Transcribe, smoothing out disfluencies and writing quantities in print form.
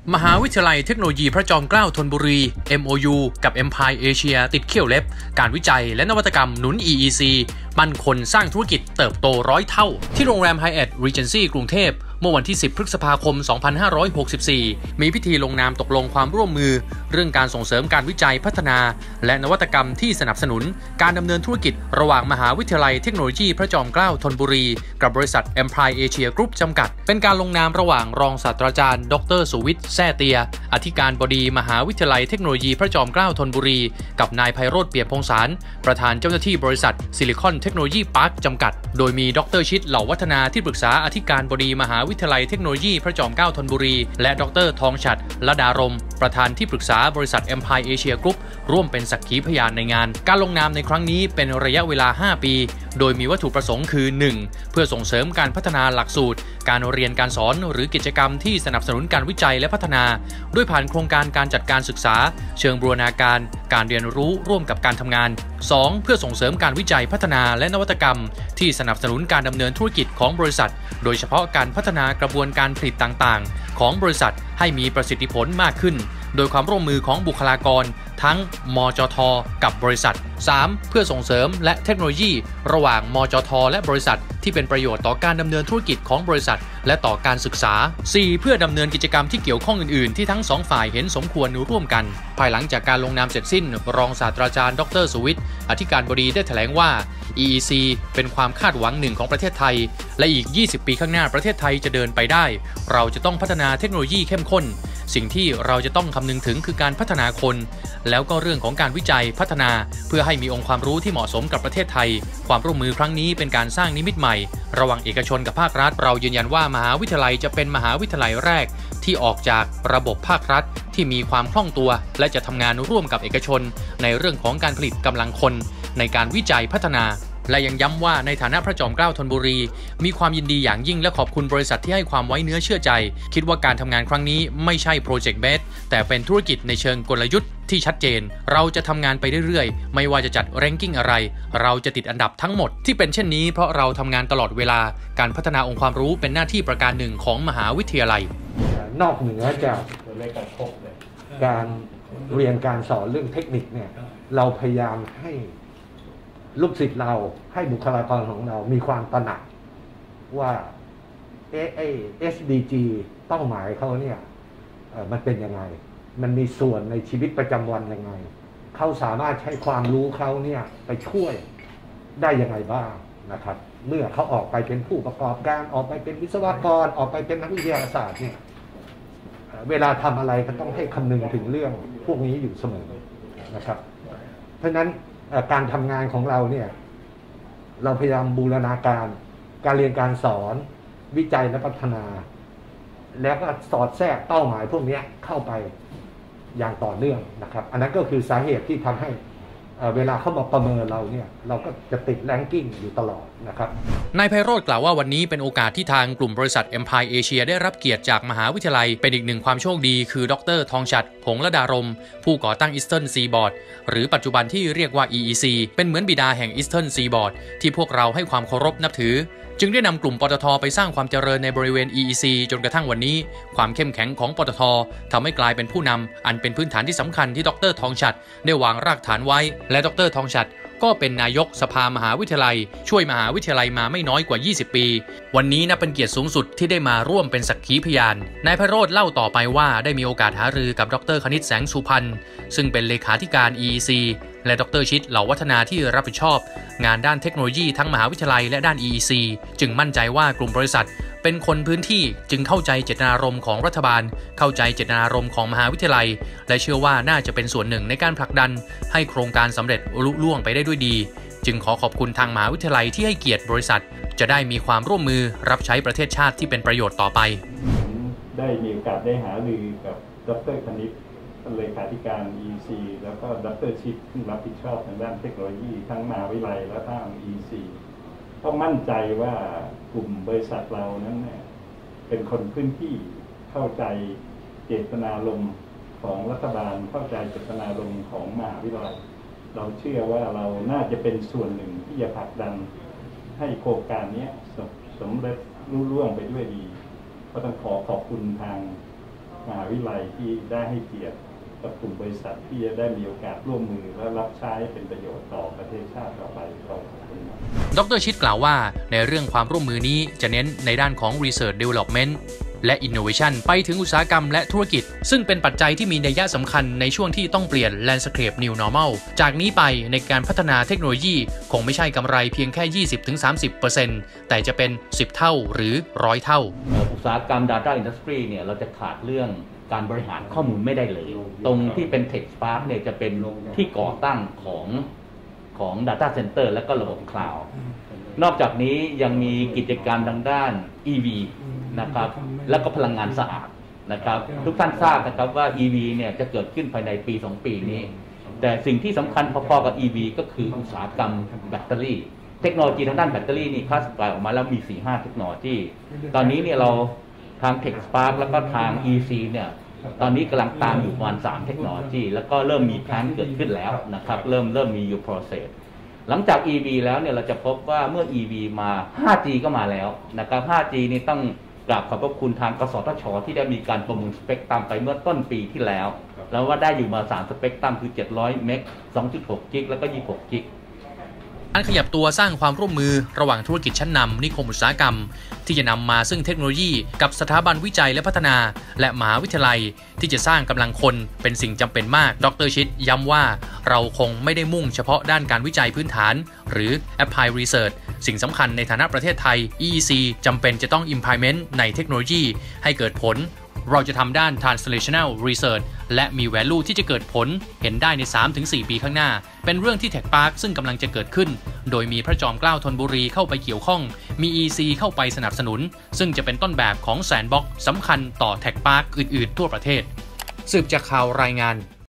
มหาวิทยาลัยเทคโนโลยีพระจอมเกล้าธนบุรี MOU กับ Empire Asia ติดเขี้ยวเล็บการวิจัยและนวัตกรรมหนุน EEC มั่นคงสร้างธุรกิจเติบโต100 เท่าที่โรงแรม Hyatt Regency กรุงเทพเมื่อวันที่ 10 พฤษภาคม 2564 มีพิธีลงนามตกลงความร่วมมือเรื่องการส่งเสริมการวิจัยพัฒนาและนวัตกรรมที่สนับสนุนการดำเนินธุรกิจระหว่างมหาวิทยาลัยเทคโนโลยีพระจอมเกล้าธนบุรีกับบริษัท Empire Asia Group จำกัดเป็นการลงนามระหว่างรองศาสตราจารย์ดร.สุวิทย์แซ่เตียอธิการบดีมหาวิทยาลัยเทคโนโลยีพระจอมเกล้าธนบุรีกับนายไพโรจน์เปี่ยมพงษ์สารประธานเจ้าหน้าที่บริษัทซิลิคอนเทคโนโลยีพาร์คจำกัดโดยมีดร.ชิดเหล่าวัฒนาที่ปรึกษาอธิการบดีมหาวิทยาลัยเทคโนโลยีพระจอมเกล้าธนบุรีและดร.ทองฉัตรลดารมประธานที่ปรึกษาบริษัท Empire Asia Group ร่วมเป็นสักขีพยานในงานการลงนามในครั้งนี้เป็นระยะเวลา 5 ปีโดยมีวัตถุประสงค์คือ 1. เพื่อส่งเสริมการพัฒนาหลักสูตรการเรียนการสอนหรือกิจกรรมที่สนับสนุนการวิจัยและพัฒนาด้วยผ่านโครงการการจัดการศึกษาเชิงบูรณาการการเรียนรู้ร่วมกับการทำงาน 2. เพื่อส่งเสริมการวิจัยพัฒนาและนวัตกรรมที่สนับสนุนการดำเนินธุรกิจของบริษัทโดยเฉพาะการพัฒนากระบวนการผลิตต่างๆของบริษัทให้มีประสิทธิผลมากขึ้นโดยความร่วมมือของบุคลากรทั้งมจท.กับบริษัท 3. เพื่อส่งเสริมและเทคโนโลยีระหว่างมจท.และบริษัทที่เป็นประโยชน์ต่อการดำเนินธุรกิจของบริษัทและต่อการศึกษา 4. เพื่อดำเนินกิจกรรมที่เกี่ยวข้องอื่นๆที่ทั้ง2ฝ่ายเห็นสมควรร่วมกันภายหลังจากการลงนามเสร็จสิ้นรองศาสตราจารย์ดร.สุวิทย์อธิการบดีได้แถลงว่า EEC เป็นความคาดหวังหนึ่งของประเทศไทยและอีก 20 ปีข้างหน้าประเทศไทยจะเดินไปได้เราจะต้องพัฒนาเทคโนโลยีเข้มข้นสิ่งที่เราจะต้องคำนึงถึงคือการพัฒนาคนแล้วก็เรื่องของการวิจัยพัฒนาเพื่อให้มีองค์ความรู้ที่เหมาะสมกับประเทศไทยความร่วมมือครั้งนี้เป็นการสร้างนิมิตใหม่ระหว่างเอกชนกับภาครัฐเรายืนยันว่ามหาวิทยาลัยจะเป็นมหาวิทยาลัยแรกที่ออกจากระบบภาครัฐที่มีความคล่องตัวและจะทำงานร่วมกับเอกชนในเรื่องของการผลิตกำลังคนในการวิจัยพัฒนาและยังย้ำว่าในฐานะพระจอมเกล้าธนบุรีมีความยินดีอย่างยิ่งและขอบคุณบริษัทที่ให้ความไว้เนื้อเชื่อใจคิดว่าการทำงานครั้งนี้ไม่ใช่โปรเจกต์เบสแต่เป็นธุรกิจในเชิงกลยุทธ์ที่ชัดเจนเราจะทำงานไปเรื่อยๆไม่ว่าจะจัดแรงกิ้งอะไรเราจะติดอันดับทั้งหมดที่เป็นเช่นนี้เพราะเราทำงานตลอดเวลาการพัฒนาองค์ความรู้เป็นหน้าที่ประการหนึ่งของมหาวิทยาลัยนอกเหนือจากการเรียนการสอนเรื่องเทคนิคเนี่ยเราพยายามให้ลูกศิษย์เราให้บุคลากรของเรามีความตระหนักว่าSDG เป้าหมายเขาเนี่ยมันเป็นยังไงมันมีส่วนในชีวิตประจำวันยังไงเขาสามารถใช้ความรู้เขาเนี่ยไปช่วยได้ยังไงบ้างนะครับเมื่อเขาออกไปเป็นผู้ประกอบการออกไปเป็นวิศวกรออกไปเป็นนักวิทยาศาสตร์เนี่ยเวลาทำอะไรก็ต้องให้คำนึงถึงเรื่องพวกนี้อยู่เสมอนะครับเพราะฉะนั้นการทำงานของเราเนี่ยเราพยายามบูรณาการการเรียนการสอนวิจัยและพัฒนาแล้วก็สอดแทรกเป้าหมายพวกนี้เข้าไปอย่างต่อเนื่องนะครับอันนั้นก็คือสาเหตุที่ทำให้เวลาเข้ามาประเมินเราเนี่ยเราก็จะติดแรงกิ้งอยู่ตลอดนะครับนายไพโรจน์กล่าวว่าวันนี้เป็นโอกาสที่ทางกลุ่มบริษัท Empire Asia ได้รับเกียรติจากมหาวิทยาลัยเป็นอีกหนึ่งความโชคดีคือดร.ทองฉัตรหงส์ลดารมผู้ก่อตั้ง Eastern Seaboard หรือปัจจุบันที่เรียกว่า EEC เป็นเหมือนบิดาแห่ง Eastern Seaboard ที่พวกเราให้ความเคารพนับถือจึงได้นำกลุ่มปตท.ไปสร้างความเจริญในบริเวณ EEC จนกระทั่งวันนี้ความเข้มแข็งของปตท.ทำให้กลายเป็นผู้นำอันเป็นพื้นฐานที่สำคัญที่ดร.ทองฉัตรได้วางรากฐานไว้และดร.ทองฉัตรก็เป็นนายกสภามหาวิทยาลัยช่วยมหาวิทยาลัยมาไม่น้อยกว่า20 ปีวันนี้นับเป็นเกียรติสูงสุดที่ได้มาร่วมเป็นสักขีพยานนายไพโรจน์เล่าต่อไปว่าได้มีโอกาสหารือกับดร.คณิตแสงสุพรรณซึ่งเป็นเลขาธิการ EEC และดร.ชิดเหล่าวัฒนาที่รับผิดชอบงานด้านเทคโนโลยีทั้งมหาวิทยาลัยและด้าน EEC จึงมั่นใจว่ากลุ่มบริษัทเป็นคนพื้นที่จึงเข้าใจเจตนารมณ์ของรัฐบาลเข้าใจเจตนารมณ์ของมหาวิทยาลัยและเชื่อว่าน่าจะเป็นส่วนหนึ่งในการผลักดันให้โครงการสำเร็จลุล่วงไปได้ด้วยดีจึงขอขอบคุณทางมหาวิทยาลัยที่ให้เกียรติบริษัทจะได้มีความร่วมมือรับใช้ประเทศชาติที่เป็นประโยชน์ต่อไปได้มีโอกาสได้หารือกับดร.คณิตเลขาธิการ EEC แล้วก็ดร.ชิดที่รับผิดชอบทางด้านเทคโนโลยีทั้งมหาวิทยาลัยและทาง EEC ก็มั่นใจว่ากลุ่มบริษัทเรานั้นเนี่ยเป็นคนพื้นที่เข้าใจเจตนารมณ์ของรัฐบาลเข้าใจเจตนารมณ์ของมหาวิทยาลัยเราเชื่อว่าเราน่าจะเป็นส่วนหนึ่งที่จะผลักดันให้โครงการนี้สำเร็จรุ่งเรืองไปด้วยดีก็ต้องขอบคุณทางมหาวิทยาลัยที่ได้ให้เกียรติกับกลุ่มบริษัทที่จะได้มีโอกาสร่วมมือและรับใช้เป็นประโยชน์ต่อประเทศชาติต่อไปขอบคุณครับดร.ชิดกล่าวว่าในเรื่องความร่วมมือนี้จะเน้นในด้านของ Research Development และ Innovation ไปถึงอุตสาหกรรมและธุรกิจซึ่งเป็นปัจจัยที่มีนัยสำคัญในช่วงที่ต้องเปลี่ยน Landscape New Normal จากนี้ไปในการพัฒนาเทคโนโลยีคงไม่ใช่กำไรเพียงแค่ 20-30% แต่จะเป็น 10 เท่าหรือ 100 เท่าอุตสาหกรรม Data Industry เนี่ยเราจะขาดเรื่องการบริหารข้อมูลไม่ได้เลยตรงที่เป็น Tech Park เนี่ยจะเป็นที่ก่อตั้งของ Data Center และก็ระบบ Cloud นอกจากนี้ยังมีกิจกรรมทางด้าน EV นะครับแล้วก็พลังงานสะอาดนะครับทุกท่านทราบนะครับว่า EV เนี่ยจะเกิดขึ้นภายในปี 2 ปีนี้แต่สิ่งที่สำคัญพอๆกับ EV ก็คืออุตสาหกรรมแบตเตอรี่เทคโนโลยีทางด้านแบตเตอรี่นี่คลาสสิฟายออกมาแล้วมี 4-5 เทคโนโลยีตอนนี้เนี่ยเราทาง Tech Spark แล้วก็ทาง EC เนี่ยตอนนี้กำลังตามอยู่ประมาณ3 เทคโนโลยีแล้วก็เริ่มมีแพลนเกิดขึ้นแล้วนะครับเริ่มมีอยู่ process หลังจาก EV แล้วเนี่ยเราจะพบว่าเมื่อ EV มา 5G ก็มาแล้วนะครับ 5G นี่ต้องกราบขอบพระคุณทางกสทช.ที่ได้มีการประมูลสเปกตรัมไปเมื่อต้นปีที่แล้วแล้วว่าได้อยู่มา3สเปกตรัมคือ700เมก 2.6 กิกแล้วก็26 กิกการขยับตัวสร้างความร่วมมือระหว่างธุรกิจชั้นนำนิคมอุตสาหกรรมที่จะนำมาซึ่งเทคโนโลยีกับสถาบันวิจัยและพัฒนาและมหาวิทยาลัยที่จะสร้างกำลังคนเป็นสิ่งจำเป็นมากดร.ชิดย้ำว่าเราคงไม่ได้มุ่งเฉพาะด้านการวิจัยพื้นฐานหรือ Applied Research สิ่งสำคัญในฐานะประเทศไทย EEC จำเป็นจะต้อง implement ในเทคโนโลยีให้เกิดผลเราจะทำด้าน translational research และมี value ที่จะเกิดผลเห็นได้ใน 3-4 ปีข้างหน้าเป็นเรื่องที่ Tech Park ซึ่งกำลังจะเกิดขึ้นโดยมีพระจอมเกล้าธนบุรีเข้าไปเกี่ยวข้องมี EC เข้าไปสนับสนุนซึ่งจะเป็นต้นแบบของแซนด์บ็อกซ์สำคัญต่อ Tech Park อื่นๆทั่วประเทศสืบจากข่าวรายงาน